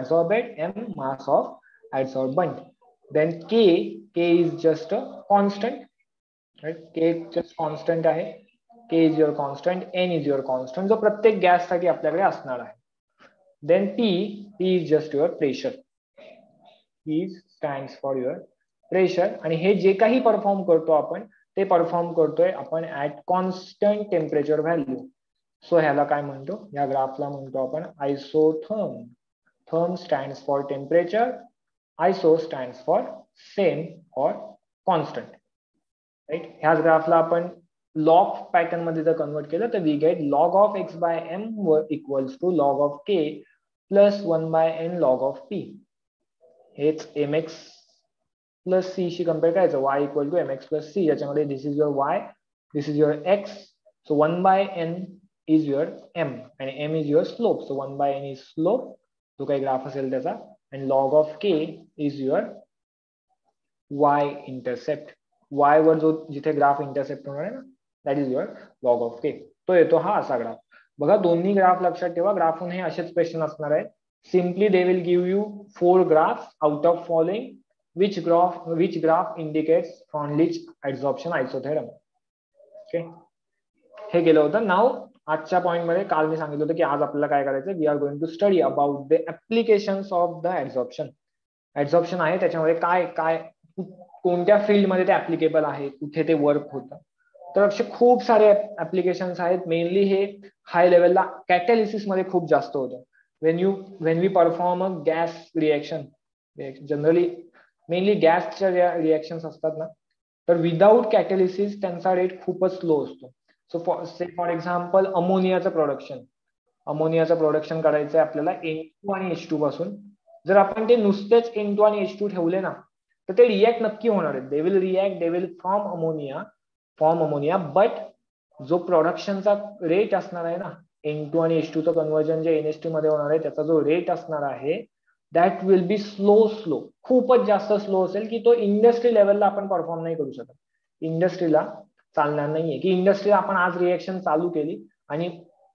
adsorbate, m mass of adsorbent. Then k is just a constant, right? K just constant आहे. K is your constant, n is your constant, जो प्रत्येक gas साठी आपल्याकडे असणार आहे. Then P is just your pressure. P stands for your pressure. आणि हे जे काही परफॉर्म करतो आपण ते परफॉर्म करतोय आपण at constant temperature value. So ह्याला काय म्हणतो, या ग्राफला म्हणतो आपण isotherm. Therm stands for temperature, iso stands for same और कॉन्स्टंट, राईट. ह्याच ग्राफला आपण लॉग पॅटर्न मध्ये जर कन्वर्ट केलं तर we get log of x by m equals to log of k plus 1 by n log of p. हेच mx plus c शी कम्पेअर करायचं, y equal to mx plus c. याच्यामध्ये this is your y, this is your x. So 1 by n is your m आणि m is your slope. So 1 by n is slope, जो काही graph असेल त्याचा. आणि log of k is your y intercept. y वर जो जिथे graph intercept होणार आहे ना, that is your log of k. तो येतो हा असा ग्राफ. बघा दोन्ही ग्राफ लक्षात ठेवा. ग्राफून हे असेच क्वेश्चन असणार आहेत. Simply they will give you 4 graphs out of following which graph indicates Freundlich adsorption isotherm. Okay, हे गेलं होतं. नाव आजच्या पॉइंट मध्ये काल मी सांगितलं होतं की आज आपल्याला काय करायचं, we are going to study about the applications of the adsorption. Adsorption आहे त्याच्यामध्ये काय काय कोणत्या फील्ड मध्ये ते ऍप्लिकेबल आहे, कुठे ते वर्क होतं. तर असे खूप सारे ऍप्लिकेशन्स आहेत. मेनली हे हाय लेवलला कॅटॅलिसिस मध्ये खूप जास्त होतं. when we perform a gas reaction, generally mainly गॅसच्या ज्या रिएक्शन्स असतात ना, तर विदाउट कॅटॅलिसिस त्यांचा रेट खूपच स्लो असतो. सो फॉर एक्झाम्पल अमोनियाचं प्रोडक्शन करायचं आहे आपल्याला N2 आणि H2 पासून. जर आपण ते नुसतेच N2 आणि H2 ठेवले ना, तर ते रिॲक्ट नक्की होणार आहेत. They will form ammonia, but जो प्रोडक्शनचा रेट असणार आहे ना, N2 आणि H2 चं कन्व्हर्जन जे NH2 मध्ये होणार आहे, त्याचा जो रेट असणार आहे दॅट विल बी स्लो. खूपच जास्त स्लो असेल की तो इंडस्ट्री लेवलला आपण परफॉर्म नाही करू शकत. इंडस्ट्रीला चालणार नाहीये की इंडस्ट्रीला आपण आज रिएक्शन चालू केली आणि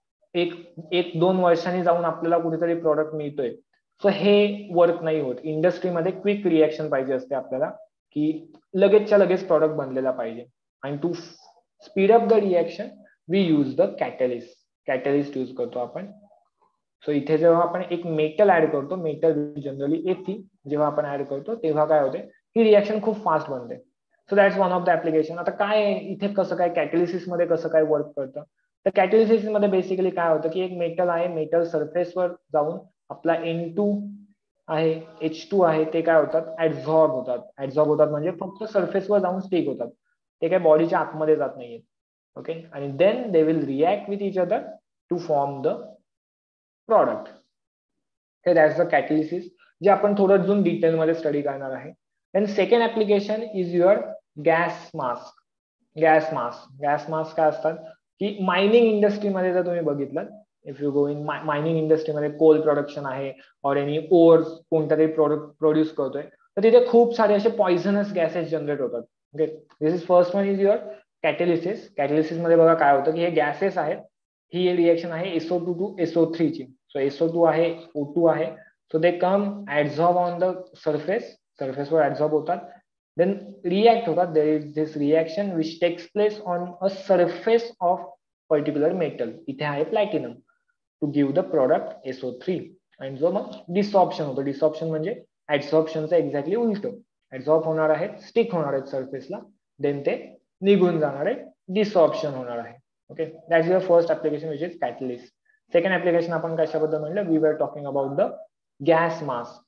एक 2 वर्षांनी जाऊन आपल्याला कुठेतरी प्रोडक्ट मिळतोय. सो हे वर्क नाही होत. इंडस्ट्रीमध्ये क्विक रिएक्शन पाहिजे असते आपल्याला, की लगेचच्या लगेच प्रोडक्ट बनलेला पाहिजे. आणि to speed up the reaction we use the catalyst use करतो आपण. सो इथे जेव्हा आपण एक मेटल ऍड करतो, मेटल जनरली Fe जेव्हा आपण ऍड करतो तेव्हा काय होते, ही रिएक्शन खूप फास्ट बनते. So that's one of the application. आता काय इथे कसं काय कॅटलिसिस मध्ये कसं काय वर्क करतं, तर कॅटलिसिस मध्ये बेसिकली काय होतं की एक मेटल आहे, मेटल सरफेसवर जाऊन आपला N2 आहे, H2 आहे, ते काय होतात, ऍडझॉर्ब होतात म्हणजे फक्त सरफेसवर जाऊन स्टिक होतात. ते काय बॉडीच्या आतमध्ये जात नाहीये. ओके, आणि then they will react with each other to form the product. हे दॅट्स द कॅटलिसिस, जे आपण थोडं अजून डिटेलमध्ये स्टडी करणार आहे. Then second application is your gas mask. Gas mask काय असतात की मायनिंग इंडस्ट्रीमध्ये जर तुम्ही बघितलं, if you go in mining इंडस्ट्रीमध्ये कोल प्रोडक्शन आहे और एनी ओअर्स कोणता तरी प्रोडक्ट प्रोड्यूस करतोय, तर तिथे खूप सारे असे पॉइझनस गॅसेस जनरेट होतात. Okay, this is first one is your catalysis. Catalysis मध्ये बघा काय होतं की हे गॅसेस आहेत, ही रिएक्शन आहे SO2 टू SO3 ची. सो SO2 आहे, O2 आहे. So they come adsorb on the सरफेसवर ऍडझॉर्ब होतात, देन रिॲक्ट होतात. There is this reaction which takes place on a surface of particular metal. इथे आहे platinum, to give the product SO3. आणि जो मग डिसऑप्शन होतो, डिसऑप्शन म्हणजे ऍडसॉर्प्शनचं एक्झॅक्टली उलट. ऍडझॉर्ब होणार आहेत, स्टिक होणार आहेत सरफेसला, देन ते निघून जाणार आहे, डिसऑप्शन होणार आहे. Okay, that's your first application which is catalyst. Second application आपण कशाबद्दल म्हणलं, we were talking about the gas mask.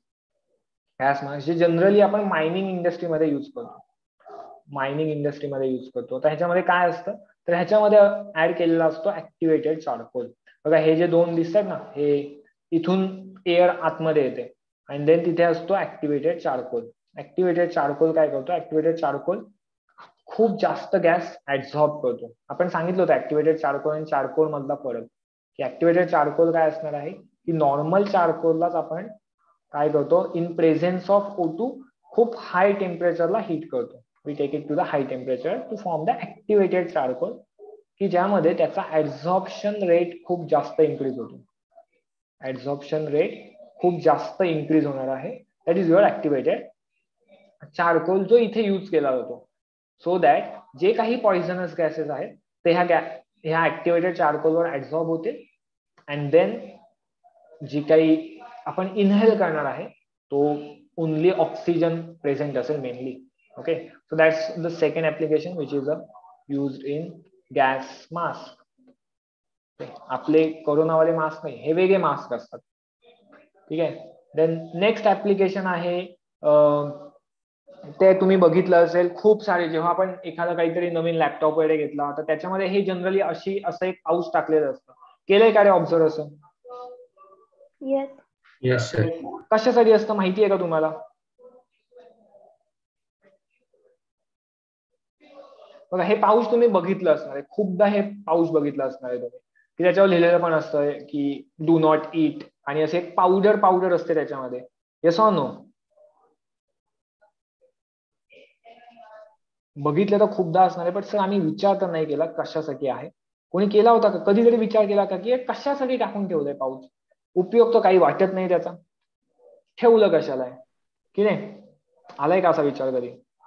जे जनरली आपण मायनिंग इंडस्ट्रीमध्ये यूज करतो. तर ह्याच्यामध्ये काय असतं, तर ह्याच्यामध्ये ऍड केलेला असतो ऍक्टिव्हेटेड चारकोल. बघा हे जे दोन दिसतात ना, हे इथून एअर आतमध्ये येते आणि देन तिथे असतो ऍक्टिव्हेटेड चारकोल. ऍक्टिव्हेटेड चारकोल काय करतो, ऍक्टिव्हेटेड चारकोल खूप जास्त गॅस ऍडझॉर्ब करतो. आपण सांगितलं होतं ऍक्टिव्हेटेड चारकोल आणि चारकोल मधला फरक, की ऍक्टिव्हेटेड चारकोल काय असणार आहे की नॉर्मल चारकोललाच आपण काय करतो, इन प्रेझेन्स ऑफ O2 खूप हाय टेम्परेचरला हीट करतो. We take it to the high temperature to form the activated charcoal, की ज्यामध्ये त्याचा ऍडझॉर्प्शन रेट खूप जास्त इन्क्रीज होतो. ऍडझॉर्प्शन रेट खूप जास्त इन्क्रीज होणार आहे. That is your activated charcoal जो इथे यूज केला जातो. सो दॅट जे काही पॉइझनस गॅसेस आहेत ते ह्या ऍक्टिव्हेटेड चारकोलवर ऍब्झॉर्ब होतील अँड देन जी काही आपण इनहेल करणार आहे तो ओनली ऑक्सिजन प्रेझेंट असेल mainly. Okay, so that's the second application which is used in gas mask. आपले कोरोनावाले मास्क नाही, हे वेगळे मास्क असतात. ठीक आहे. देन नेक्स्ट ऍप्लिकेशन आहे ते तुम्ही बघितलं असेल खूप सारे, जेव्हा आपण एखादा काहीतरी नवीन लॅपटॉप वगैरे घेतला तर त्याच्यामध्ये हे जनरली असं एक पाऊच टाकलेलं असतं. केलंय का रे ऑब्झर्व असं? Yes sir. कशासाठी असतं माहिती आहे का तुम्हाला? बघा हे पाऊच तुम्ही बघितलं असणार आहे, खूपदा हे पाऊच बघितलं असणार आहे तुम्ही, की त्याच्यावर लिहिलेलं पण असतं की डू नॉट ईट, आणि असे एक पावडर असते त्याच्यामध्ये. Yes or no? बघितलं तर खूपदा असणार आहे, पण सर आम्ही विचार तर नाही केला कशासाठी आहे. कोणी केला होता का? कधीतरी विचार केला का की कशासाठी टाकून ठेवलंय पाऊच? उपयोग तर काही वाटत नाही त्याचा, ठेवलं कशाला आहे की नाही? आलाय का असा विचार कधी?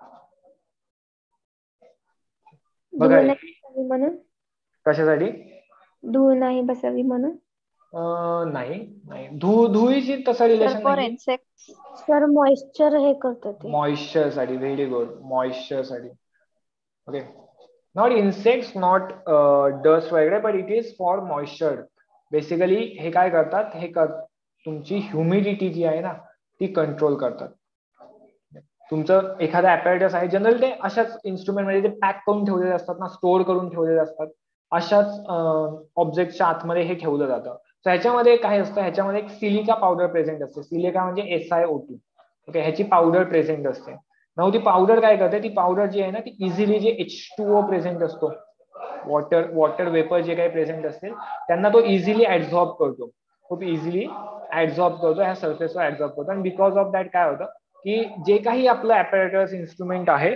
बघा म्हणून. कशासाठी? धूळ नाही बसावी म्हणून. नाही नाही, धुळीची तसं रिलेशन नाही. सर मॉइश्चर हे करतं ते. मॉइश्चर साठी. व्हेरी गुड, मॉइश्चर साठी. Okay, not insects, not dust वगैरे, but it is for moisture. Basically हे काय करतात, तुमची ह्युमिडिटी जी आहे ना ती कंट्रोल करतात. तुमचं एखादा ऍपॅरेटस आहे, जनरल ते अशाच इन्स्ट्रुमेंट मध्ये ते पॅक करून ठेवलेले असतात ना, स्टोअर करून ठेवलेले असतात. अशाच ऑब्जेक्टच्या आतमध्ये हे ठेवलं जातं. तर ह्याच्यामध्ये काय असतं, ह्याच्यामध्ये एक सिलिका पावडर प्रेझेंट असते. सिलिका म्हणजे SiO2. ओके, ह्याची पावडर प्रेझेंट असते. नाव ती पावडर काय करते, ती पावडर जी आहे ना ती इझिली जे H2O प्रेझेंट असतो, वॉटर वेपर जे काही प्रेझेंट असतील त्यांना तो इझिली ऍब्झॉर्ब करतो. खूप इझिली ऍब्झॉर्ब करतो, ह्या सरफेसवर ऍब्झॉर्ब करतो. आणि बिकॉज ऑफ दॅट काय होतं की जे काही आपलं ऍपॅरेटस इन्स्ट्रुमेंट आहे,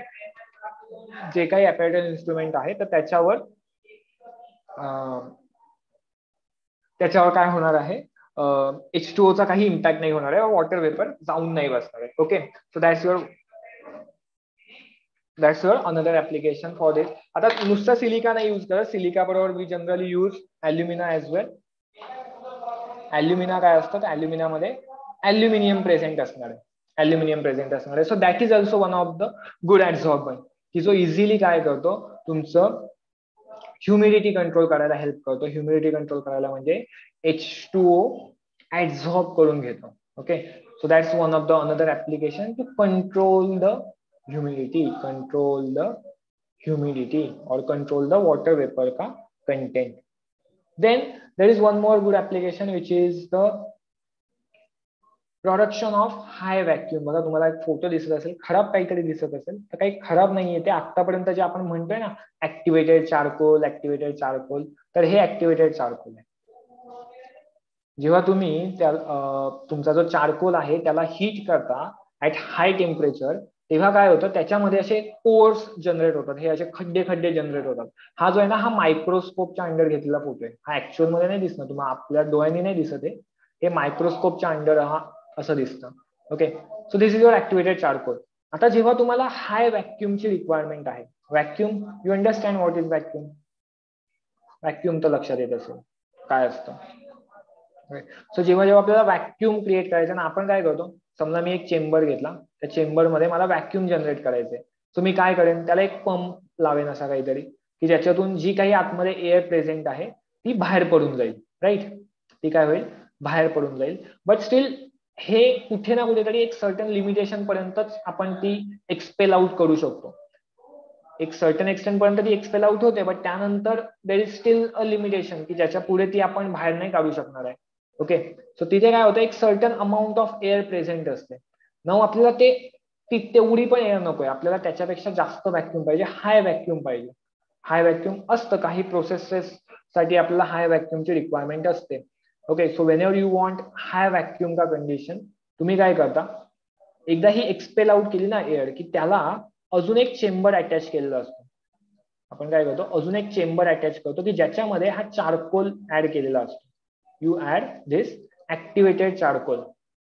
तर त्याच्यावर काय होणार आहे, H2O चा काही इम्पॅक्ट नाही होणार आहे, वॉटर वेपर जाऊन नाही बसणार आहे. Okay, so that's your another application for this. आता नुसतं सिलिका नाही यूज करत, सिलिका बरोबर we generally use alumina as well. Alumina काय असतं, ॲल्युमिनामध्ये ॲल्युमिनियम प्रेझेंट असणार आहे. So that is also one of the good absorbent, की जो इझिली काय करतो, तुमचं ह्युमिडिटी कंट्रोल करायला हेल्प करतो. ह्युमिडिटी कंट्रोल करायला म्हणजे H2O ऍब्झॉर्ब करून घेतो. Okay, so that's one of the another application to control the humidity, और कंट्रोल द वॉटर वेपर का content. Then there is one more good application which is the production of high vacuum. बघा तुम्हाला एक photo दिसत असेल, खराब काहीतरी दिसत असेल, तर काही खराब नाहीये ते. आतापर्यंत जे आपण म्हणतोय ना ऍक्टिव्हेटेड चारकोल, तर हे ऍक्टिव्हेटेड चारकोल आहे. जेव्हा तुम्ही तुमचा जो चारकोल आहे त्याला हीट करता ऍट हाय टेम्परेचर, तेव्हा काय होतं, त्याच्यामध्ये असे पोर्स जनरेट होतात, हे असे खड्डे जनरेट होतात. हा जो आहे ना, हा मायक्रोस्कोपच्या अंडर घेतलेला फोटो आहे. हा ऍक्च्युअल मध्ये नाही दिसणार, तुम्हाला आपल्या डोळ्यांनी नाही दिसत आहे, हे मायक्रोस्कोपच्या अंडर हा असं दिसतं. Okay, so this is your activated charcoal. आता जेव्हा तुम्हाला हाय व्हॅक्यूमची रिक्वायरमेंट आहे, vacuum, you understand what is vacuum? Vacuum तर लक्षात येत असेल काय असतं. सो जेव्हा आपल्याला व्हॅक्यूम क्रिएट करायचं ना, आपण काय करतो, समजा मी एक चेंबर घेतला, त्या चेंबरमध्ये मला व्हॅक्यूम जनरेट करायचंय. सो मी काय करेन, त्याला एक पंप लावेन असा काहीतरी, की ज्याच्यातून जी काही आतमध्ये एअर प्रेझेंट आहे ती बाहेर पडून जाईल. राईट, ती काय होईल, बाहेर पडून जाईल. बट स्टील हे कुठे ना कुठेतरी एक सर्टन लिमिटेशन पर्यंतच आपण ती एक्सपेल आउट करू शकतो. एक सर्टन एक्सटेंट पर्यंत ती एक्सपेल आउट होते, बट त्यानंतर there is still a limitation, की ज्याच्या पुढे ती आपण बाहेर नाही काढू शकणार आहे. ओके, सो तिथे काय होतं, एक certain amount of air present असते. नाव आपल्याला तेवढी पण एअर नकोय, आपल्याला त्याच्यापेक्षा जास्त व्हॅक्यूम पाहिजे, हाय व्हॅक्यूम पाहिजे. हाय व्हॅक्यूम असतं काही प्रोसेसेस साठी, आपल्याला हाय व्हॅक्यूमची रिक्वायरमेंट असते. Okay, so whenever you want high vacuum का कंडिशन, तुम्ही काय करता, एकदा ही एक्सपेल आउट केली ना एअर, की त्याला अजून एक चेंबर अटॅच केलेला असतो. आपण काय करतो, अजून एक चेंबर अटॅच करतो, की ज्याच्यामध्ये हा चारकोल ऍड केलेला असतो. You add this activated charcoal.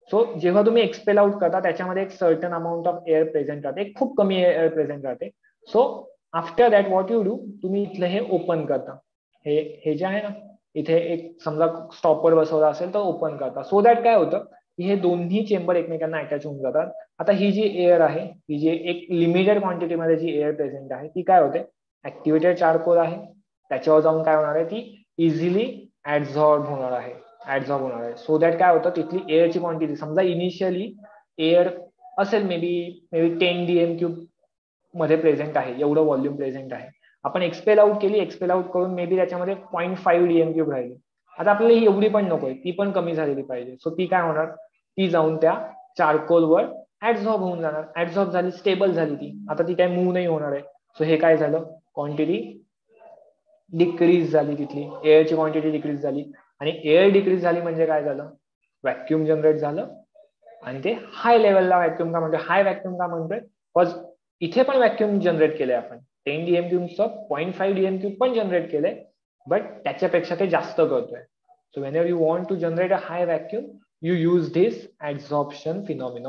So जेव्हा तुम्ही एक्सपेल आउट करता त्याच्यामध्ये एक certain amount of air present राहते, खूप कमी एअर प्रेझेंट राहते. So after that what you do, तुम्ही इथलं हे ओपन करता. हे जे आहे ना, इथे एक समजा स्टॉपर बसवला असेल तर ओपन करता. सो दॅट काय होतं की हे दोन्ही चेंबर एकमेकांना अटॅच होऊन जातात. आता ही जी एअर आहे, ही जी एक लिमिटेड क्वांटिटीमध्ये जी एअर प्रेझेंट आहे ती काय होते, ऍक्टिव्हेटेड चारकोल आहे, त्याच्यावर जाऊन काय होणार आहे, ती इझिली ऍब्झॉर्ब होणार आहे. सो दॅट काय होतं, तिथली एअरची क्वांटिटी समजा इनिशियली एअर असेल मे बी 10 DM क्यूब मध्ये प्रेझेंट आहे, एवढं व्हॉल्यूम प्रेझेंट आहे. आपण एक्सपेल आउट केली, एक्सपेल आउट करून मे बी त्याच्यामध्ये 0.5 DM क्यूब राहिली. आता आपल्याला ही एवढी पण नकोय, ती पण कमी झालेली पाहिजे. सो ती काय होणार, ती जाऊन त्या चारकोलवर ऍब्झॉर्ब होऊन जाणार. ऍब्झॉर्ब झाली, स्टेबल झाली ती, आता ती काय मूव्ह नाही होणार आहे. सो हे काय झालं, क्वांटिटी डिक्रीज झाली, तिथली एअरची क्वांटिटी डिक्रीज झाली. आणि एअर डिक्रीज झाली म्हणजे काय झालं, व्हॅक्युम जनरेट झालं. आणि ते हाय लेवलला व्हॅक्युम का म्हणतोय, हाय व्हॅक्युम का म्हणतोय, बिकॉज इथे पण व्हॅक्युम जनरेट केलंय आपण. 10 DM क्यूबचं 0.5 DM क्यूब पण जनरेट केलंय, बट त्याच्यापेक्षा ते जास्त करतोय. So when you want to generate a high vacuum, you use this absorption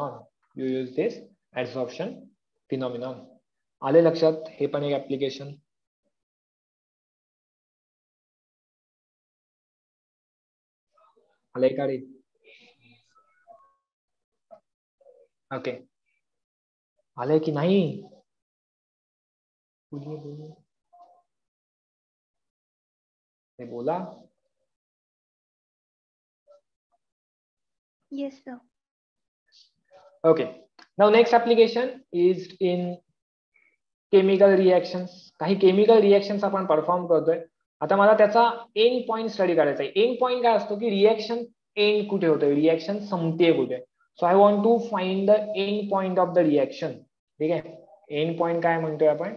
phenomenon. आले लक्षात, हे पण एक ऍप्लिकेशन. आलंय का रे? ओके, आलंय की नाही? बोला. Yes sir. Okay. Now next application is in chemical reactions. काही केमिकल रिएक्शन्स आपण परफॉर्म करतोय. आता मला त्याचा एंड पॉइंट स्टडी करायचा आहे. एंड पॉइंट काय असतो की रिएक्शन एंड कुठे होतोय, रिएक्शन संपते कुठे. So I want to find the end point of the reaction. ठीक आहे, एंड पॉइंट काय म्हणतोय आपण,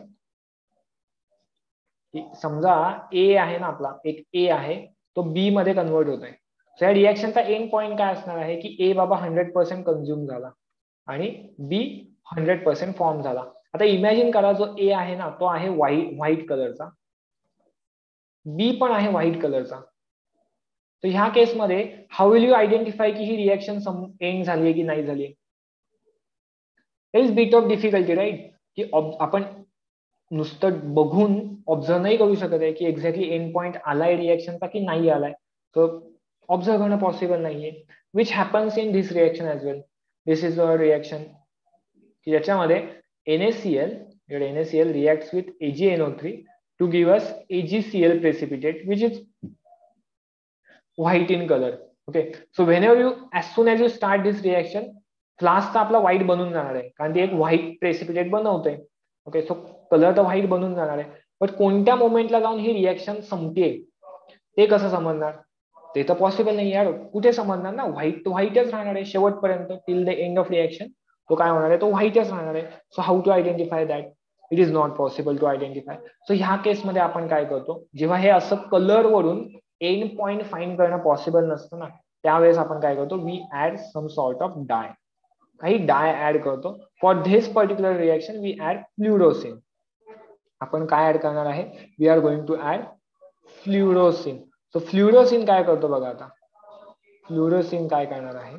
समजा ए आहे ना, आपला एक ए आहे, तो बी मध्ये कन्वर्ट होतोय. सो या रिएक्शनचा एंड पॉइंट काय असणार आहे की ए बाबा 100% कन्झ्युम झाला आणि बी 100% फॉर्म झाला. आता इमॅजिन करा, जो ए आहे ना तो आहे व्हाईट कलरचा, बी पण आहे व्हाईट कलरचा. तर ह्या केसमध्ये हाऊ विल यू आयडेंटिफाय की ही रिएक्शन एंड झाली आहे की नाही झाली आहे. Is bit of difficulty right, की आपण नुसतं बघून ऑब्झर्व नाही करू शकत आहे की एक्झॅक्टली एंड पॉइंट आलाय रिएक्शनचा की नाही आलाय. तर ऑब्झर्व करणं पॉसिबल नाहीये. Which happens in this reaction as well. This is a reaction की ज्याच्यामध्ये NaCl reacts with AgNO3 to give us AgCl precipitate which is white in color. Okay, so whenever you, as soon as you start this reaction, flask आपला white बनून जाणार आहे कारण ते एक white precipitate बनवतोय. ओके, सो कलर तर white बनून जाणार आहे, बट कोणत्या मोमेंटला जाऊन ही रिएक्शन संपते ते कसं समजणार, ते तर पॉसिबल नाही यार. कुठे समजणार ना, व्हाईट तो व्हाईटच राहणार आहे शेवटपर्यंत, till the end of reaction तो काय होणार आहे, तो व्हाईटच राहणार आहे. So how to identify that, it is not possible to identify. So ह्या केसमध्ये आपण काय करतो, जेव्हा हे असं कलर वरून एंड पॉइंट फाइंड करणं पॉसिबल नसतं ना, त्यावेळेस आपण काय करतो, we add some sort of dye, काही डाय ऍड करतो. For this particular reaction we add fluorescein. आपण काय ऍड करणार आहे, we are going to add fluorescein. So fluorescein काय करतो बघा, आता फ्लुरोसिन काय करणार आहे.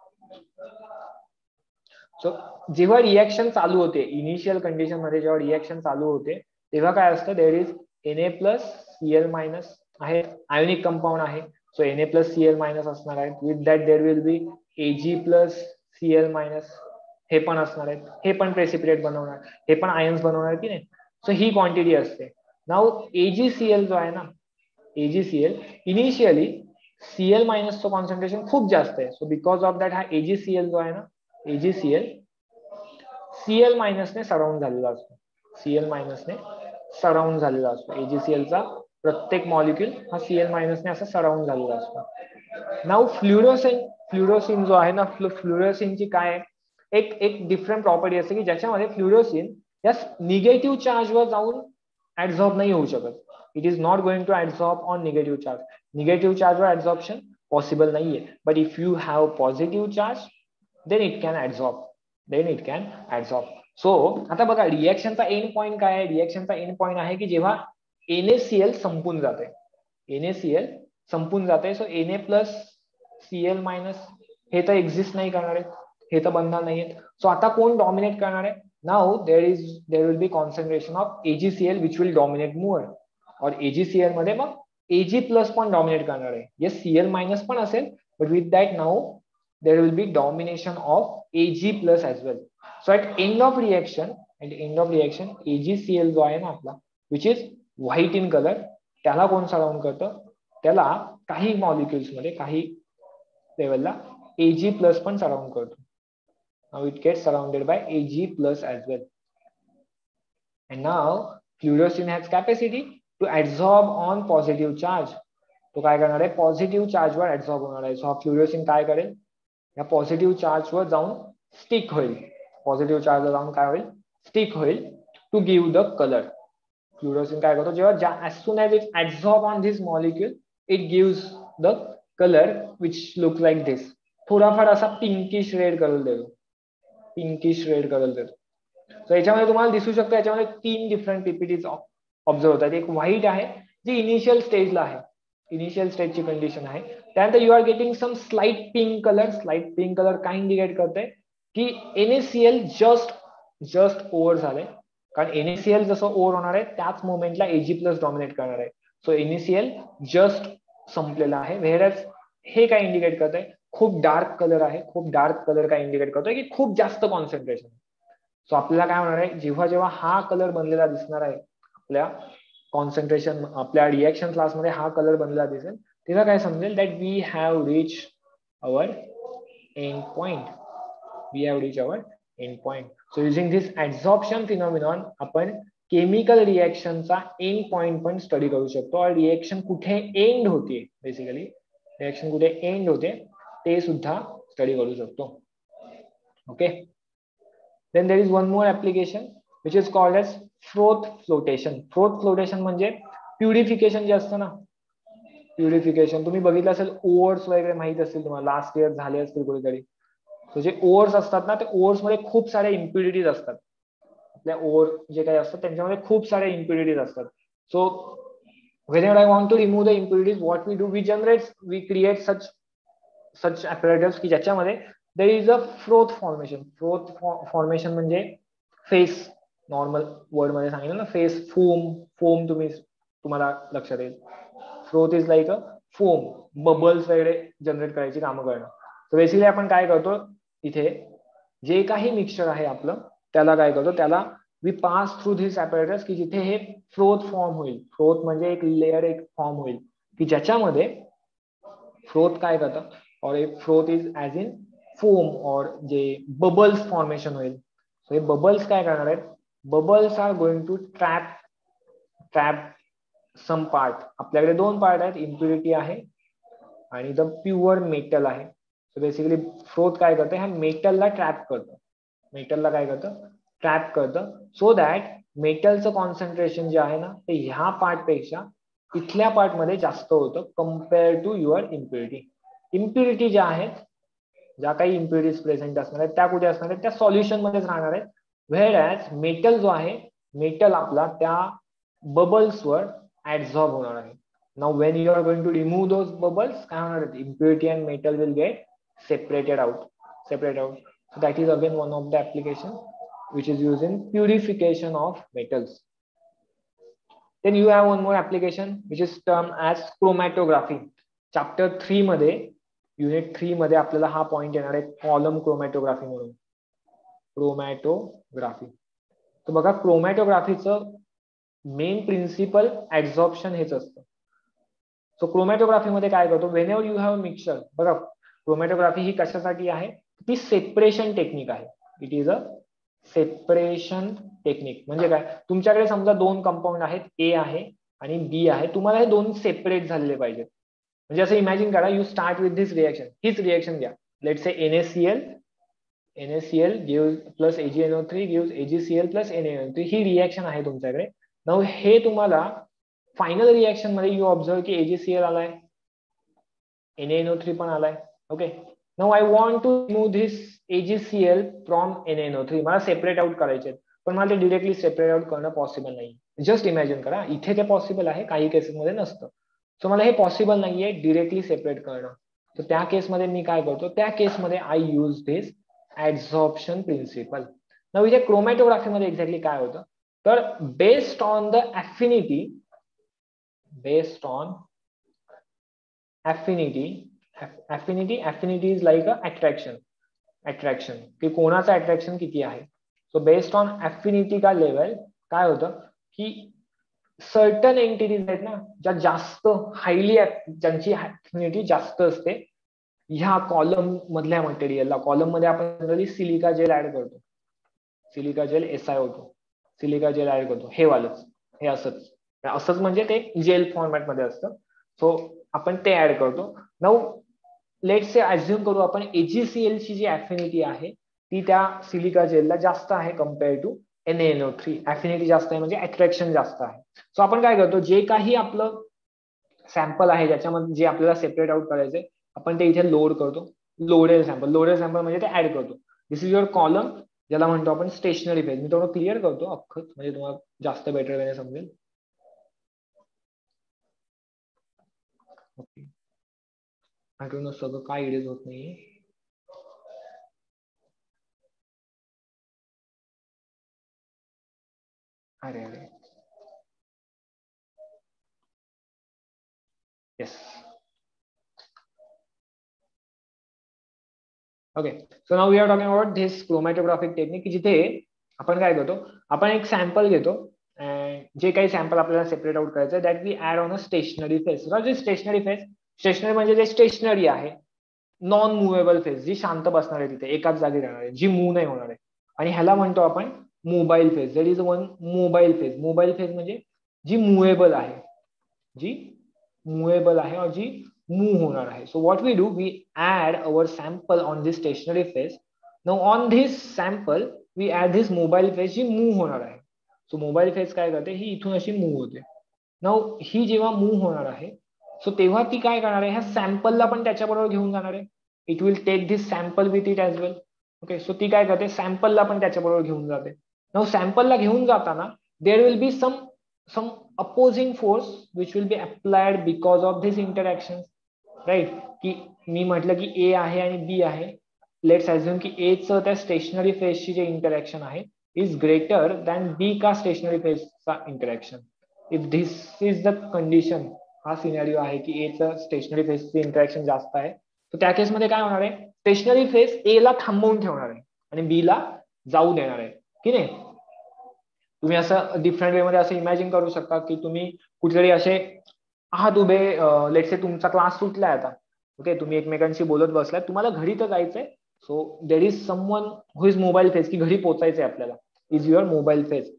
सो जेव्हा रिएक्शन चालू होते, इनिशियल कंडिशन मध्ये जेव्हा रिएक्शन चालू होते तेव्हा काय असतं, देर इज Na+Cl- आहे, आयोनिक कंपाऊंड आहे. सो Na+Cl- असणार आहे. With that there will be Ag+Cl-, हे पण असणार आहेत, हे पण प्रेसिपिटेट बनवणार, हे पण आयन्स बनवणार की नाही. सो ही क्वांटिटी असते. नाउ AgCl जो आहे ना, AgCl इनिशियली Cl- चं कॉन्सन्ट्रेशन खूप जास्त आहे. सो बिकॉज ऑफ दॅट हा AgCl जो आहे ना, AgCl Cl- ने सराउंड झालेला असतो. Cl- ने सराउंड झालेला असतो. AgCl चा प्रत्येक मॉलिक्युल हा Cl- ने असा सराउंड झालेला असतो. नाउ फ्लुरोसिन जो आहे ना, फ्लुरोसिनची काय एक एक डिफरंट प्रॉपर्टी असते की ज्याच्यामध्ये फ्लुरोसिन या निगेटिव्ह चार्जवर जाऊन ऍब्झॉर्ब नाही होऊ शकत. It is not going to absorb on negative charge. Negative चार्जवर ऍब्झॉर्प्शन पॉसिबल नाहीये. But if you have positive charge then it can adsorb. So आता बघा, रिएक्शनचा एंड पॉइंट काय आहे, रिएक्शनचा एंड पॉइंट आहे की जेव्हा NaCl संपून जाते, NaCl संपून जाते. सो Na+Cl- हे तर एक्झिस्ट नाही करणार आहेत, हे तर बनणार नाहीये. सो आता कोण डॉमिनेट करणार आहे? Now there will be concentration of AgCl which will dominate more. और AgCl मध्ये मग Ag प्लस पण डॉमिनेट करणार आहे. येस, Cl मायनस पण असेल, but with that now there will be domination of Ag plus as well. So at end of reaction AgCl जो आहे ना आपला, which is white in colour, त्याला कोण सराउंड करतं? त्याला काही मॉलिक्युल्स मध्ये काही लेवलला Ag प्लस पण सराउंड करतो. Now it gets surrounded by Ag plus as well. And now fluorescein has capacity to adsorb on positive charge. तो काय करणार आहे? पॉझिटिव्ह चार्ज वर ऍब्सॉर्ब होणार आहे. सो हा फ्लुओरेसिन काय करेल? या पॉझिटिव्ह चार्ज वर जाऊन स्टिक होईल. पॉझिटिव्ह चार्ज वर जाऊन काय होईल? स्टिक होईल to give the colour. Fluorescein काय करतो? जेव्हा as soon as it adsorb on this molecule, it gives the color which looks like this. थोडाफार असा पिंकिश रेड कलर देतो. पिंकिश रेड कलर देतो. सो याच्यामध्ये तुम्हाला दिसू शकतं, याच्यामध्ये 3 डिफरंट पीपीटीज ऑब्झर्व होतात. एक व्हाईट आहे जी इनिशियल स्टेजला आहे, इनिशियल स्टेजची कंडिशन आहे. त्यानंतर you are getting some slight pink colour. Slight pink colour काय इंडिकेट करते? की NaCl जस्ट ओव्हर झालंय. कारण NaCl जसं ओव्हर होणार आहे त्याच मोमेंटला Ag प्लस डॉमिनेट करणार आहे. सो NaCl जस्ट संपलेला आहे. व्हेअरएज हे काय इंडिकेट करतंय? खूप डार्क कलर आहे. खूप डार्क कलर काय इंडिकेट करतोय? की खूप जास्त कॉन्सन्ट्रेशन. सो आपल्याला काय होणार आहे? जेव्हा जेव्हा हा कलर बनलेला दिसणार आहे आपल्या कॉन्सन्ट्रेशन, आपल्या रिएक्शन क्लासमध्ये हा कलर बनलेला दिसेल, तेव्हा काय समजेल? That we have reach our end point. We have reach our end point. So using this absorption phenomenon आपण केमिकल रिएक्शनचा एंड पॉइंट पण स्टडी करू शकतो. और रिएक्शन कुठे एंड होते, बेसिकली रिएक्शन कुठे एंड होते ते सुद्धा स्टडी करू शकतो. Okay. Then there is one more application which is called as froth flotation. Froth flotation म्हणजे प्युरिफिकेशन जे असतं ना, प्युरिफिकेशन. तुम्ही बघितलं असेल, ओव्हर्स वगैरे माहित असतील तुम्हाला, लास्ट इयर झाले असतील कुठेतरी. तो जे ओव्हर्स असतात ना, ते ओव्हर्स मध्ये खूप सारे इम्प्युरिटीज असतात. आपल्या ओव्हर जे काही असतात त्यांच्यामध्ये खूप सारे इम्प्युरिटीज असतात. So whenever I want to remove the impurities, what we do, we create such apparatus की ज्याच्यामध्ये there is a froth formation. Froth formation म्हणजे फेस, नॉर्मल वर्ड मध्ये सांगितलं ना, फेस फोम तुम्हाला लक्षात येईल. Froth is like a foam, bubbles वगैरे जनरेट करायची कामं करणं. तर बेसिकली आपण काय करतो, इथे जे काही मिक्सचर आहे आपलं त्याला काय करतो, त्याला we pass through this apparatus की जिथे हे फ्रोथ फॉर्म होईल. फ्रोथ म्हणजे एक लेअर, एक फॉर्म होईल की ज्याच्यामध्ये फ्रोथ काय करतं, और एक froth is as in foam और जे बबल्स फॉर्मेशन होईल. सो हे बबल्स काय करणार आहेत? Bubbles are going to trap some part. आपल्याकडे 2 पार्ट आहेत, इम्प्युरिटी आहे आणि द प्युअर मेटल आहे. सो बेसिकली फ्रोथ काय करतं, ह्या मेटलला ट्रॅप करतं. मेटलला काय करतं? ट्रॅप करतं. सो दॅट मेटलचं कॉन्सन्ट्रेशन जे आहे ना, ते ह्या पार्ट पेक्षा इथल्या पार्ट मध्ये जास्त होतं compare to your impurity. Impurity ज्या आहेत, ज्या काही इम्प्युरिटीज प्रेझेंट असणार आहेत त्या कुठे असणार आहेत? त्या सॉल्युशन मध्येच राहणार आहेत. व्हेअरएज मेटल जो आहे, मेटल आपला त्या बबल्स वर ऍब्सॉर्ब होणार आहे. Now when you are going to remove those bubbles, काय होणार आहेत? Impurity and metal will get separated out. So that is again one of the application which is used in purification of metals. Then you have one more application which is termed as chromatography. Chapter 3 मध्ये, unit 3 मध्ये आपल्याला हा point येणार आहे, column chromatography म्हणून. Chromatography. तर बघा, क्रोमॅटोग्राफीचं main principal absorption हेच असतं. सो क्रोमॅटोग्राफी मध्ये काय करतो, व्हेनेवर यू हॅव मिक्सचर, बघा क्रोमॅटोग्राफी ही कशासाठी आहे? ती सेपरेशन टेक्निक आहे. It is a separation technique. म्हणजे काय, तुमच्याकडे समजा 2 कंपाऊंड आहेत, ए आहे आणि बी आहे. तुम्हाला हे 2 सेपरेट झालेले पाहिजेत. म्हणजे असं इमॅजिन करा, you start with this reaction. हीच रिएक्शन घ्या. Let's say NaCl gives plus AgNO3 gives AgCl plus NaNO3. ही रिएक्शन आहे तुमच्याकडे. नाउ हे तुम्हाला फायनल रिएक्शन मध्ये यू ऑब्झर्व की AgCl आलाय, NaNO3 पण आलाय. Okay. Now I want to remove this AgCl from NaNO3. मला सेपरेट आउट करायचे, पण मला ते डिरेक्टली सेपरेट आउट करणं पॉसिबल नाही. जस्ट इमॅजिन करा, इथे ते पॉसिबल आहे, काही केसेसमध्ये नसतं. सो मला हे पॉसिबल नाहीये डिरेक्टली सेपरेट करणं. तर त्या केसमध्ये मी काय करतो, त्या केसमध्ये I use this absorption principle. Now इथे क्रोमॅटोग्राफीमध्ये एक्झॅक्टली काय होतं, तर based on the affinity, based on affinity is like a attraction की कोणाचा अट्रॅक्शन किती आहे. सो बेस्ड ऑन अफिनिटी का लेवल काय होतं की सर्टन एंटिटीज आहेत ना, ज्या जास्त हायली, ज्यांची अफिनिटी जास्त असते, ह्या कॉलम मधल्या मटेरियलला, कॉलम मध्ये आपण जनरली सिलिका जेल ऍड करतो, silica gel SiO2 silica gel add करतो, हे वालच, हे असंच म्हणजे ते जेल फॉर्मॅट मध्ये असतं. सो आपण ते ऍड करतो. नाउ लेट से अज्युम करू आपण AgCl ची जी अफिनिटी आहे ती त्या सिलिका जेलला जास्त आहे कम्पेअर टू NaNO3. अफिनिटी जास्त आहे म्हणजे अट्रॅक्शन जास्त आहे. सो आपण काय करतो, जे काही आपलं सॅम्पल आहे ज्याच्यामध्ये जे आपल्याला सेपरेट आउट करायचंय, आपण ते इथे लोड करतो. लोडेड सॅम्पल म्हणजे ते ऍड करतो. दिस इज युअर कॉलम, ज्याला म्हणतो आपण स्टेशनरी फेज. मी थोडं क्लिअर करतो अख्खं, म्हणजे तुम्हाला जास्त बेटर वेने समजेल. ओके, आठवण सगळं काय इरेज होत नाहीये. अरे yes. Okay, so now we are talking about this chromatographic technique, जिथे आपण काय करतो, आपण एक सॅम्पल घेतो, जे काही सॅम्पल आपल्याला सेपरेट आउट करायचं, that we add on a stationary phase. जे स्टेशनरी फेज, स्टेशनरी म्हणजे जे स्टेशनरी आहे, नॉन मुव्हेबल फेज, जी शांत बसणार आहे तिथे, एकाच जागी राहणार आहे, जी मूव्ह नाही होणार आहे, आणि ह्याला म्हणतो आपण mobile phase. That is one mobile phase. Mobile phase म्हणजे जी मुव्हेबल आहे, जी मुव्हेबल आहे और जी मूव होणार आहे. So what we do, we add our sample on this stationary phase. Now on this sample we add this mobile phase, जी move होणार आहे. सो मोबाईल फेज काय करते, ही इथून अशी मूव होते. नाउ ही जेव्हा मूव होणार आहे, सो तेव्हा ती काय करणार आहे, ह्या सॅम्पलला पण त्याच्याबरोबर घेऊन जाणार आहे. It will take this sample with it as well. Okay, so ती काय करते, सॅम्पलला पण त्याच्याबरोबर घेऊन जाते. नाउ सॅम्पलला घेऊन जाताना there will be some opposing force which will be applied because of this interaction, right? की मी म्हटलं की A आहे आणि B आहे. लेट्स अज्युम की A चं त्या स्टेशनरी फेजची जे इंटरॅक्शन आहे इज ग्रेटर दॅन B का स्टेशनरी फेजचा interaction. If this is the condition, हा सिनेरिओ आहे की A चं स्टेशनरी फेजचे इंटरॅक्शन जास्त आहे, तर त्या केसमध्ये काय होणार आहे, स्टेशनरी फेज A ला थांबवून ठेवणार आहे आणि B ला जाऊ देणार आहे, की नाही. तुम्ही असं डिफरंट वे मध्ये असं इमॅजिन करू शकता की तुम्ही कुठेतरी असे आहात उभे, लेट्स से तुमचा क्लास सुटलाय आता, ओके, तुम्ही एकमेकांशी बोलत बसलाय, तुम्हाला घरी तर जायचंय. So there is someone who is mobile phase, की घरी पोहोचायचंय आपल्याला, इज युअर मोबाईल फेज.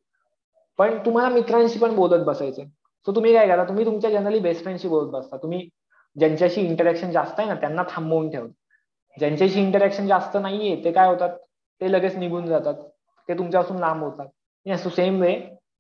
पण तुम्हाला मित्रांशी पण बोलत बसायचंय. सो तुम्ही काय करा, तुम्ही तुमच्या जनरली बेस्ट फ्रेंडशी बोलत बसता. तुम्ही ज्यांच्याशी इंटरॅक्शन जास्त आहे ना त्यांना थांबवून ठेवता. ज्यांच्याशी इंटरॅक्शन जास्त नाहीये ते काय होतात, ते लगेच निघून जातात, ते तुमच्यापासून लांब होतात. सो सेम वे,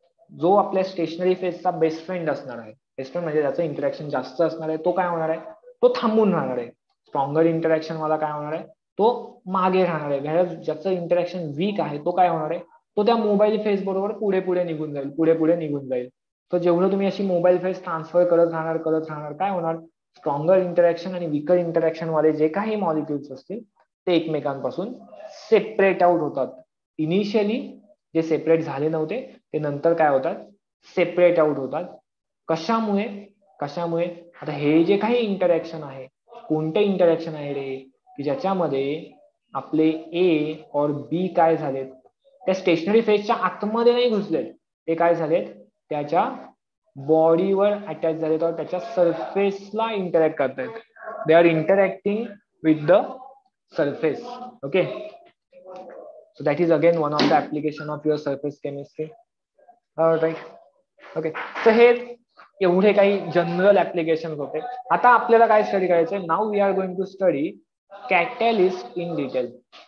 जो आपल्या स्टेशनरी फेजचा बेस्ट फ्रेंड असणार आहे, बेस्ट फ्रेंड म्हणजे ज्याचं इंटरॅक्शन जास्त असणार आहे, तो काय होणार आहे, तो थांबून राहणार आहे. स्ट्रॉंगर इंटरॅक्शन वाला काय होणार आहे, तो मागे राहणार आहे. ज्याचं इंटरॅक्शन वीक आहे तो काय होणार आहे, तो त्या मोबाईल फेज बरोबर पुढे पुढे निघून जाईल, पुढे पुढे निघून जाईल. तर जेवढं तुम्ही अशी मोबाईल फेज ट्रान्सफर करत राहणार काय होणार, स्ट्रॉंगर इंटरॅक्शन आणि विकर इंटरॅक्शन वाले जे काही मॉलिक्युल्स असतील ते एकमेकांपासून सेपरेट आउट होतात. इनिशियली जे सेपरेट झाले नव्हते ते नंतर काय होतात, सेपरेट आउट होतात. कशामुळे, कशामुळे, आता हे जे काही इंटरॅक्शन आहे, कोणते इंटरॅक्शन आहे रे, की ज्याच्यामध्ये आपले A और B काय झालेत, त्या स्टेशनरी फेजच्या आतमध्ये नाही घुसलेत, ते काय झालेत, त्याच्या बॉडीवर अटॅच झालेत और त्याच्या सरफेसला इंटरॅक्ट करतायत. They are interacting with the surface. Okay, so that is again one of the application of your surface chemistry. Alright, okay, so हे एवढे काही जनरल ऍप्लिकेशन होते. आता आपल्याला काय स्टडी करायचंय, now we are going to study catalyst in detail.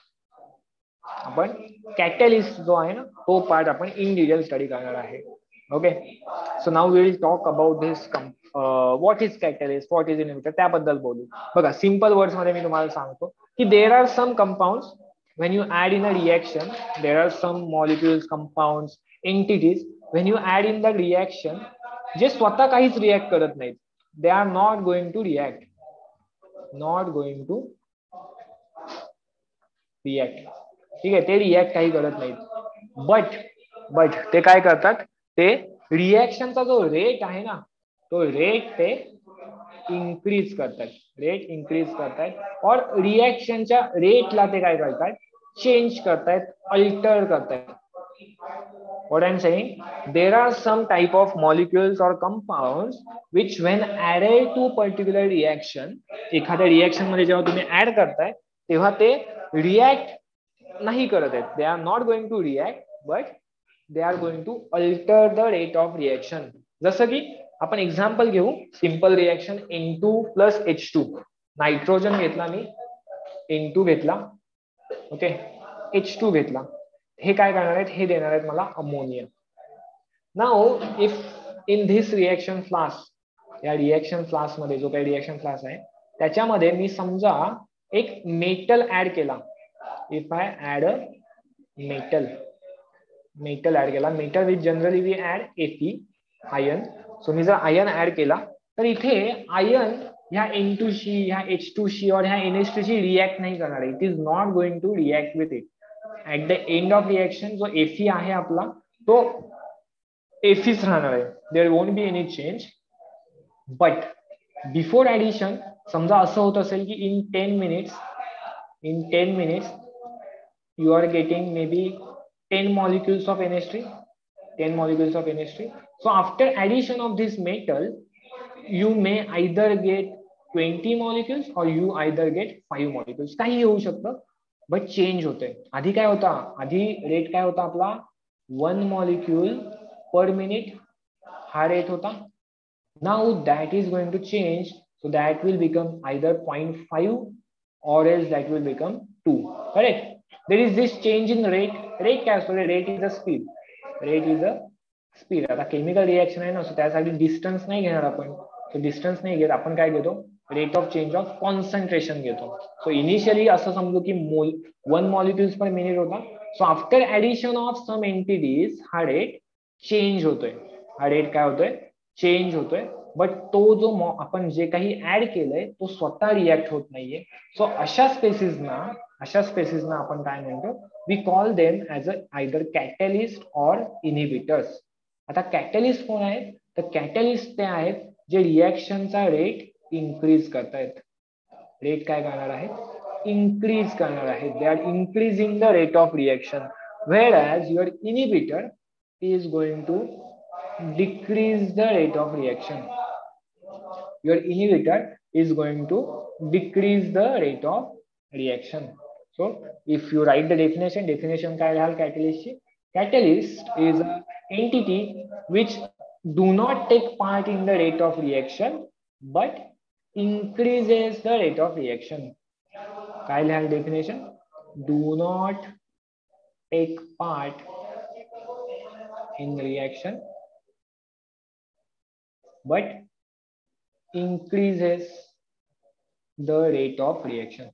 आपण catalyst जो आहे ना तो पार्ट आपण इन डिटेल स्टडी करणार आहे. Okay, so now we will talk about this what is catalyst, what is inhibitor, त्याबद्दल बोलू. बघा, सिंपल वर्ड्स मध्ये मी तुम्हाला सांगतो की there are some compounds when you add in a reaction, there are some molecules, compounds, entities, when you add in the reaction, जे स्वतः काहीच रिएक्ट करत नाहीत, they are not going to react, not going to react. ठीक आहे, ते react काही करत नाहीत. बट ते काय करतात, ते रिॲक्शनचा जो रेट आहे ना, तो रेट ते इन्क्रीज करतात, और रिॲक्शनच्या रेटला ते काय करतात, चेंज करतायत, अल्टर करतायत. What I'm saying, there are some type of molecules or compounds which when added to particular reaction, एखाद्या रिएक्शन मध्ये जेव्हा तुम्ही ऍड करताय तेव्हा ते रिॲक्ट नाही करत आहेत. They are not going to react, but they are going to alter the rate of reaction. जसं की आपण एक्झाम्पल घेऊ, simple reaction N2 plus H2. Nitrogen घेतला मी, N2 घेतला, ओके, H2 घेतला. हे काय करणार आहेत, हे देणार आहेत मला ammonia. Now if in this reaction flask, या रिएक्शन फ्लास्क मध्ये जो काही रिएक्शन फ्लास्क आहे त्याच्यामध्ये मी समजा एक मेटल ऍड केला. If I add a metal add केला, metal which generally we add Fe, ion. So मी जर आयन ऍड केला तर इथे आयन ह्या N2 शी, ह्या H2 शी और ह्या NH2 शी रिॲक्ट नाही करणार आहे. It is not going to react with it. At the end of reaction जो Fe आहे आपला, तो Feच राहणार आहे. There won't be any change. But before addition समजा असं होत असेल की in 10 minutes you are getting maybe 10 molecules of NH3. So after addition of this metal, you may either get 20 molecules or you either get 5 molecules. काही होऊ शकतं, but change होते. आधी काय होता, आधी रेट काय होता आपला, 1 molecule per minute हा रेट होता. Now that is going to change, so that will become either 0.5 or else that will become 2. Correct? There is this change in rate. Rate काय असतो, rate is a speed. आता chemical reaction आहे ना, so त्यासाठी distance नाही घेणार आपण. So distance नाही घेत, आपण काय घेतो, rate of change of concentration घेतो. सो इनिशियली असं समजू की 1 molecules per minute होता. So after addition of some entities हा रेट चेंज होतोय. चेंज होतोय. बट तो जो आपण जे काही ऍड केलंय तो स्वतः रिॲक्ट होत नाहीये. सो अशा स्पेसिसना आपण काय म्हणतो, we call them as either catalyst or inhibitors. आता कॅटलिस्ट कोण आहेत, तर कॅटलिस्ट ते आहेत जे रिॲक्शनचा रेट इन्क्रीज करतायत. रेट काय करणार आहेत, इन्क्रीज करणार आहेत. They are increasing the rate of reaction, where as your inhibitor is going to decrease the rate of reaction. Your inhibitor is going to decrease the rate of reaction. So if you write the definition काय राहील catalyst? Catalyst is an entity which do not take part in the rate of reaction but increases the rate of reaction. काय राहील definition? Do not take part in reaction but increases the rate of reaction.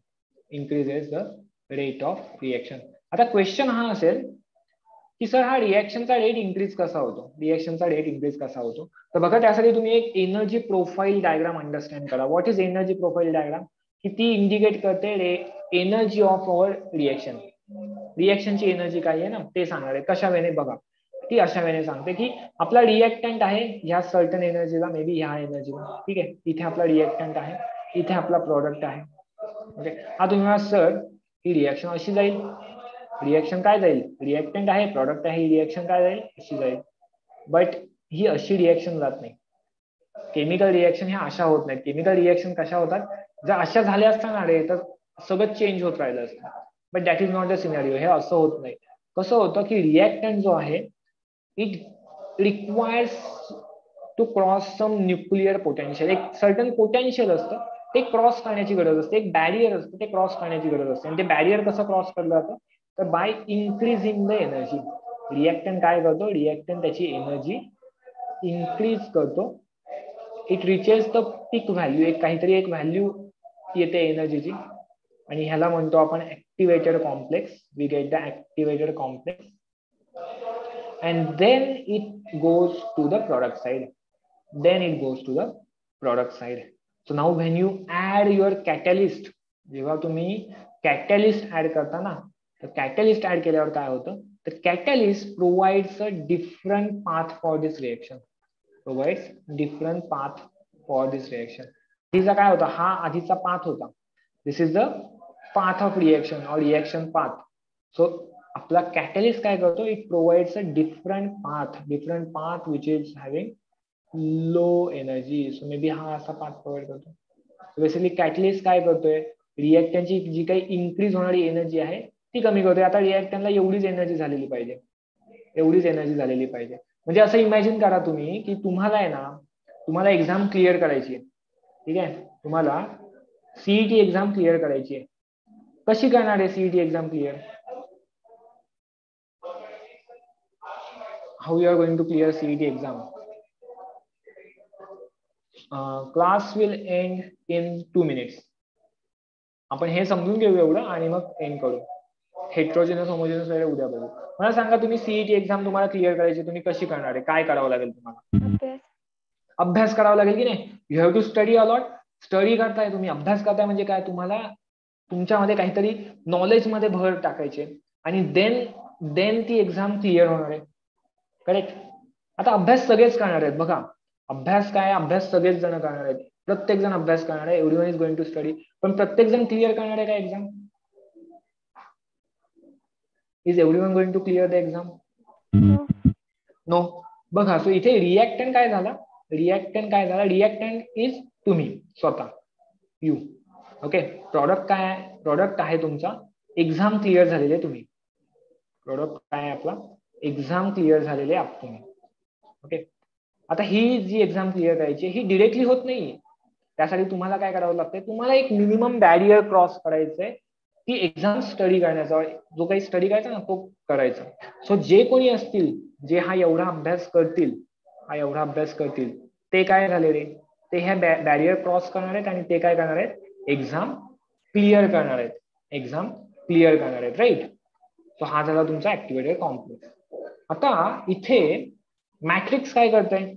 आता question हा असेल की sir हा रिएक्शनचा rate increase कसा होतो. तर बघा, त्यासाठी तुम्ही एक एनर्जी प्रोफाईल डायग्राम अंडरस्टँड करा. What is energy profile diagram, की ती इंडिकेट करते एनर्जी ऑफ अवर रिएक्शन. रिएक्शनची एनर्जी काय आहे ना ते सांगणार आहे. कशा वेळेने बघा, ती अशा वेळेने सांगते की आपला रिएक्टंट आहे ह्या सर्टन एनर्जीला, मे बी ह्या एनर्जीला. ठीक आहे, इथे आपला रिएक्टंट आहे, इथे आपला प्रोडक्ट आहे. ओके, हा तुम्ही सर ही रिएक्शन अशी जाईल, रिएक्शन काय जाईल, रिएक्टंट आहे, प्रोडक्ट आहे, ही रिएक्शन काय जाईल, अशी जाईल. बट ही अशी रिएक्शन जात नाही. केमिकल रिएक्शन ह्या अशा होत नाहीत. केमिकल रिएक्शन कशा होतात, जर अशा झाल्या असताना रे तर सगळं चेंज होत राहिलं असतं. But that is not the scenario. हे असं होत नाही. कसं होतं की रिएक्टंट जो आहे it requires to cross some nuclear potential. एक सर्टन पोटेन्शियल असतं, ते क्रॉस करण्याची गरज असते. एक बॅरियर असतं, ते क्रॉस करण्याची गरज असते. आणि ते बॅरियर कसं क्रॉस केलं जातं, तर by increasing the energy. Reactant काय करतो, रिएक्टंट त्याची एनर्जी इन्क्रीज करतो. It reaches the peak value. एक काहीतरी एक व्हॅल्यू येते एनर्जीची, आणि ह्याला म्हणतो आपण activated complex. We get the activated complex and then it goes to the product side. So now when you add your catalyst, जेव्हा तुम्ही कॅटॅलिस्ट ऍड करता ना, तर कॅटॅलिस्ट ऍड केल्यावर काय होतं, तर catalyst provides a different path for this reaction, provides different path for this reaction. आधीचा काय होता, हा आधीचा पाथ होता, this is the path of reaction or reaction path. So आपला कॅटॅलिस्ट काय करतो, it provides a different path which is having low energy. So maybe हा असा पाथ प्रोव्हाइड करतो. बेसिकली कॅटलिस्ट काय करतोय, रिएक्टंटची जी काही इन्क्रीज होणारी एनर्जी आहे ती कमी करतोय. आता रिएक्टंटला एवढीच एनर्जी झालेली पाहिजे, एवढीच एनर्जी झालेली पाहिजे. म्हणजे असं इमॅजिन करा तुम्ही की तुम्हाला आहे ना, तुम्हाला एक्झाम क्लिअर करायची आहे, ठीक आहे, तुम्हाला सीईटी एक्झाम क्लिअर करायची आहे. कशी करणार आहे CET exam clear, how you are going to clear CET exam. Class will end in 2 minutes. आपण हे समजून घेऊ एवढं आणि मग एंड करू. हेट्रोजेनस होमोजेनस वगैरे उद्या बघू. मला सांगा तुम्ही सीईटी एक्झाम तुम्हाला क्लिअर करायची, तुम्ही कशी करणार आहे, काय करावं लागेल तुम्हाला, अभ्यास करावा लागेल की नाही. You have to study a lot. Study करताय तुम्ही, अभ्यास करताय म्हणजे काय, तुम्हाला तुमच्यामध्ये काहीतरी नॉलेज मध्ये भर टाकायचे आणि देन ती एक्झाम क्लिअर होणार आहे. करेक्ट. आता अभ्यास सगळेच करणार आहेत बघा, अभ्यास काय, अभ्यास सगळेच जण करणार आहेत, प्रत्येक जण अभ्यास करणार आहे, everyone is going to study. पण प्रत्येक जण क्लिअर करणार आहे का exam, is everyone going to clear the exam, no. बघा, सो इथे रिएक्टंट काय झाला, रिएक्टंट इज तुम्ही स्वतः, यू. ओके. प्रॉडक्ट काय आहे, प्रॉडक्ट आहे तुमचा एक्झाम क्लिअर झालेले तुम्ही. प्रॉडक्ट काय आहे आपला, एक्झाम क्लिअर झालेले तुम्ही. ओके. आता ही जी एक्झाम क्लिअर करायची ही डिरेक्टली होत नाही, त्यासाठी तुम्हाला काय करावं लागतंय, तुम्हाला एक मिनिमम बॅरियर क्रॉस करायचंय, ती एक्झाम स्टडी करण्याचा, जो काही स्टडी करायचा ना तो करायचा. सो जे कोणी असतील, जे हा एवढा अभ्यास करतील, ते काय झाले रे, ते ह्या बॅरियर क्रॉस करणार आहेत आणि ते काय करणार आहेत, एक्झाम क्लिअर करणार आहेत, राईट. सो हा झाला तुमचा ऍक्टिव्हेटेड कॉम्प्लेक्स. आता इथे मॅट्रिक्स काय करतंय,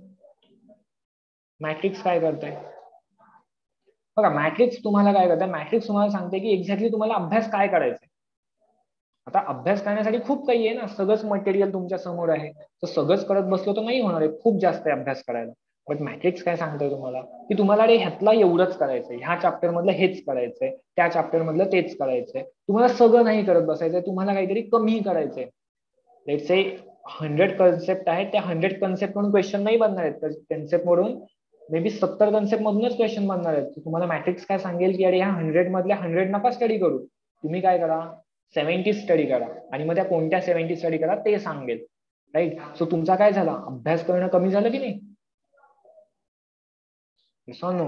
बघा मॅट्रिक्स तुम्हाला काय करतं, मॅट्रिक्स तुम्हाला सांगते की एक्झॅक्टली तुम्हाला अभ्यास काय करायचा आहे. आता अभ्यास करण्यासाठी खूप काही आहे ना, सगळंच मटेरियल तुमच्या समोर आहे, तर सगळंच करत बसलो तर नाही होणार आहे, खूप जास्त आहे अभ्यास करायला. बट मॅट्रिक्स काय सांगतोय तुम्हाला, की तुम्हाला रे ह्यातला एवढंच करायचंय, ह्या चॅप्टर मधलं हेच करायचंय, त्या चॅप्टर मधलं तेच करायचंय, तुम्हाला सगळं नाही करत बसायचंय, तुम्हाला काहीतरी कमी करायचंय. लेट्स से 100 कन्सेप्ट आहेत, त्या 100 कन्सेप्ट म्हणून क्वेश्चन नाही बनणार आहेत, कन्सेप्ट म्हणून मे बी 70 कन्सेप्ट मधूनच क्वेश्चन बनणार आहेत. तुम्हाला मॅट्रिक्स काय सांगेल की अरे ह्या 100 मधल्या 100 नका स्टडी करू, तुम्ही काय करा 70 स्टडी करा, आणि मग त्या कोणत्या 70 स्टडी करा ते सांगेल, राईट. सो तुमचा काय झाला, अभ्यास करणं कमी झालं की नाही, नो.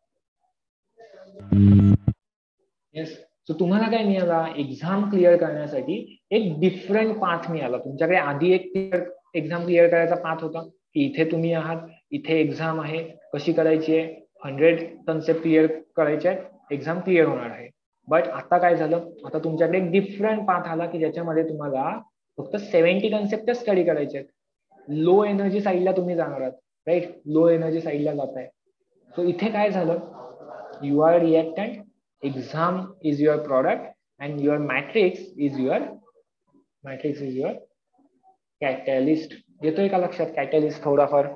येस. सो तुम्हाला काय मिळाला, एक्झाम क्लिअर करण्यासाठी एक डिफरंट पाथ मिळाला. तुमच्याकडे आधी एक एक्झाम क्लिअर करायचा पाथ होता, की इथे तुम्ही आहात, इथे एक्झाम आहे, कशी करायची आहे, 100 कन्सेप्ट क्लिअर करायचे आहेत, एक्झाम क्लिअर होणार आहे. बट आता काय झालं, आता तुमच्याकडे एक डिफरंट पाथ आला की ज्याच्यामध्ये तुम्हाला फक्त 70 कन्सेप्ट स्टडी करायचे आहेत. लो एनर्जी साईडला तुम्ही जाणार आहात, राईट, लो एनर्जी साईडला जात आहे. सो इथे काय झालं, you are reactant, exam is your product, and your matrix is your catalyst. येतोय का लक्षात कॅटॅलिस्ट थोडाफार,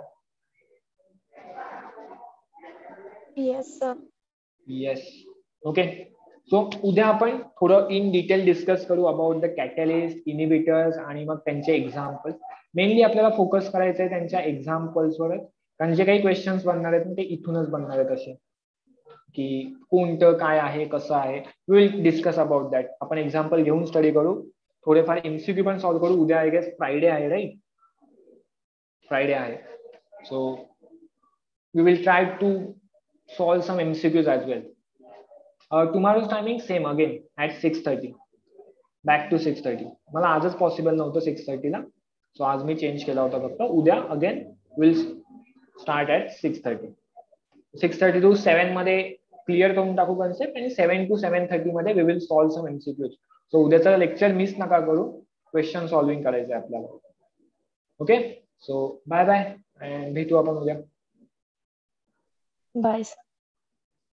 yes sir. Yes. Okay. So उद्या आपण थोडं इन डिटेल डिस्कस करू अबाउट द कॅटॅलिस्ट, इनिबिटर्स आणि मग त्यांचे एक्झाम्पल्स. मेनली आपल्याला फोकस करायचंय त्यांच्या एक्झाम्पल्सवरच, कारण जे काही क्वेश्चन्स बनणार आहेत ते इथूनच बनणार आहेत, असे की कोणतं काय आहे, कसं आहे, विल डिस्कस अबाउट दॅट. आपण एक्झाम्पल घेऊन स्टडी करू, थोडेफार एमसीक्यू पण सॉल्व्ह करू. उद्या आय गेस फ्रायडे आहे, राईट, फ्रायडे आहे. So we will try to solve some MCQs as well. Tomorrow's timing same again at 6:30, back to 6:30. मला आजच पॉसिबल नव्हतं 6:30 ला, सो आज मी चेंज केला होता फक्त. उद्या again will start at 6:30. 6:30 to 7 मध्ये क्लिअर करून टाकू कन्सेप्ट, आणि 7 to 7:30 मध्ये we will solve some MCQs. So उद्याचं लेक्चर मिस नका करू, क्वेश्चन सॉल्विंग करायचं आहे आपल्याला. ओके. सो बाय बाय, आणि भेटू आपण उद्या. Bye sir.